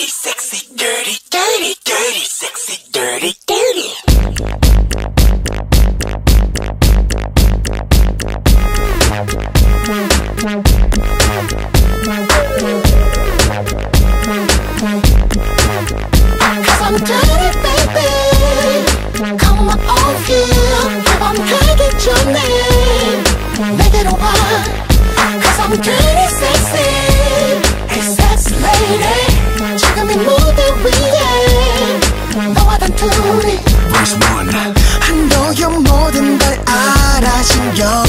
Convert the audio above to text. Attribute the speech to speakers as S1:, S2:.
S1: dirty, sexy, dirty, dirty, dirty, sexy, dirty, dirty. Cause I'm dirty, baby. Come on here. I'm trying to get your name. Make it a while. Cause I'm dirty, sexy. Hey, sex lady. Checking me moving with it. No other duty. Verse 1. I know you're more than 걸 알아 신경